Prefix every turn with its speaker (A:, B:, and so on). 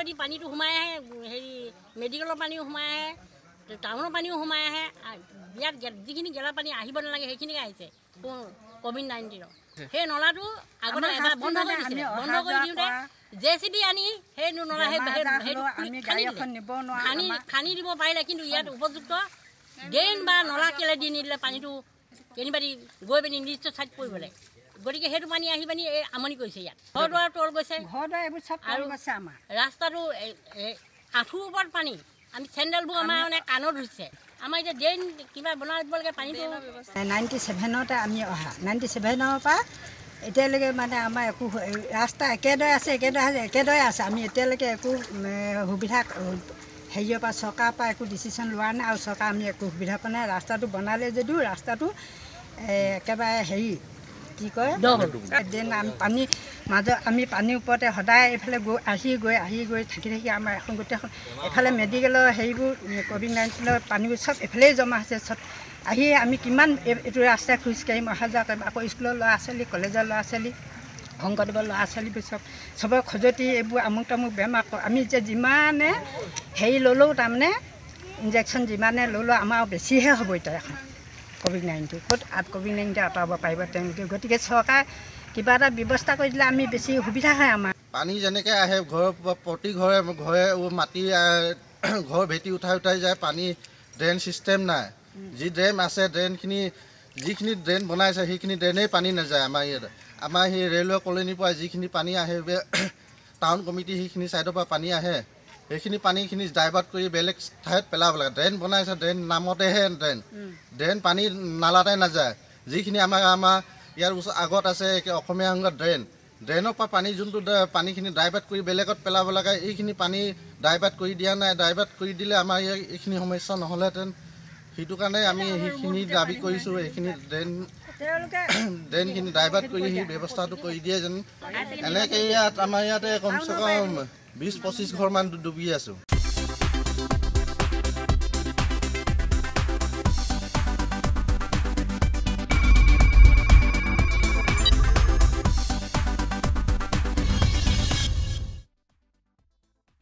A: যোগেদি পানীটো সোমাই আহে হেৰি মেডিকেলৰ পানীও সোমাই আহে টাউনৰ পানীও সোমাই আহে ইয়াত যিখিনি গেলা পানী আহিব নালাগে সেইখিনিকে আহিছে COVID-19 সেই নলাটো আগতে এবাৰ বন্ধ কৰি দিছিলে বন্ধ কৰি দিওঁতে JCB আনি সেই নলা খানি দিব পাৰিলে কিন্তু ইয়াত উপযুক্ত ড্ৰেইন বা নলা কেলে দি নিদিলে পানীটো কেনিবাদি গৈ পিনি নিৰ্দিষ্ট ঠাইত পৰিবলৈ গতিকে সেইটো পানী আহি পিনি এই আমনি কৰিছে ইয়াত ঘৰ দুৱাৰ তল গৈছে আৰু ৰাস্তাটো আঁঠুৰ ওপৰত পানী আমি চেণ্ডেলবোৰ আমাৰ মানে কাণত ধৰিছে আমাৰ এতিয়া ড্ৰেইন কিবা বনাই দিব লাগে পানীটো
B: 97তে আমি অহা 97ৰ পৰা এতিয়ালৈকে মানে আমাৰ একো ৰাস্তা একেদৰে আছে আমি এতিয়ালৈকে একো সুবিধা হেৰিয়ৰ পৰা চৰকাৰৰ পৰা একো ডিচিশ্যন লোৱা নাই আৰু চৰকাৰ আমি একো সুবিধা পোৱা নাই ৰাস্তাটো বনালে যদিও ৰাস্তাটো একেবাৰে হেৰি কি কয় ড্ৰেইন পানী মাজত আমি পানীৰ ওপৰতে সদায় এইফালে আহি গৈ থাকি আমাৰ এখন গোটেইখন এফালে মেডিকেলৰ হেৰিবোৰ COVID-19 পানীবোৰ চব এফালেই জমা হৈছে চব আহি আমি কিমান এইটো ৰাস্তাই খোজকাঢ়িম অহা যোৱা কৰিম আকৌ স্কুলৰ ল'ৰা ছোৱালী কলেজৰ ল'ৰা ছোৱালী শংকৰদেৱৰ ল'ৰা ছোৱালীবোৰ চবৰে খজুৱতি এইবোৰ আমুক তামুক বেমাৰ আমি যে যিমানে হেৰি ল'লেও তাৰমানে ইনজেকশ্যন যিমানে ল'লেও আমাৰ বেছিহে হ'ব এতিয়া এখন COVID-19 ক'ত COVID-19 আঁতৰাব পাৰিব তেওঁলোকে গতিকে চৰকাৰে কিবা এটা ব্যৱস্থা কৰি দিলে আমি বেছি সুবিধা হয় আমাৰ
C: পানী যেনেকৈ আহে প্ৰতি ঘৰে মাটি ঘৰ ভেটি উঠাই যায় পানী ড্ৰেইন ছিষ্টেম নাই যি ড্ৰেইন আছে ড্ৰেইনখিনি যিখিনি ড্ৰেইন বনাইছে সেইখিনি ড্ৰেইনেই পানী নাযায় আমাৰ ইয়াত আমাৰ সেই ৰেলৱে কলনীৰ পৰা যিখিনি পানী আহে টাউন কমিটি সেইখিনি ছাইডৰ পৰা পানী আহে সেইখিনি পানীখিনি ডাইভাৰ্ট কৰি বেলেগ ঠাইত পেলাব লাগে ড্ৰেইন বনাইছে ড্ৰেইন নামতেহে ড্ৰেইন পানী নালাতে নাযায় যিখিনি আমাৰ ইয়াৰ আগত আছে অসমীয়া সংঘত ড্ৰেইনৰ পৰা পানী যোনটো পানীখিনি ডাইভাৰ্ট কৰি বেলেগত পেলাব লাগে এইখিনি পানী ডাইভাৰ্ট কৰি দিয়া নাই ডাইভাৰ্ট কৰি দিলে আমাৰ এইখিনি সমস্যা নহ'লেহেঁতেন সেইটো কাৰণে আমি সেইখিনি দাবী কৰিছোঁ এইখিনি ড্ৰেইনখিনি ডাইভাৰ্ট কৰি সেই ব্যৱস্থাটো কৰি দিয়ে যেন এনেকৈ আমাৰ ইয়াতে কমচে কম 20-25 ঘৰমান ডুবি আছোঁ।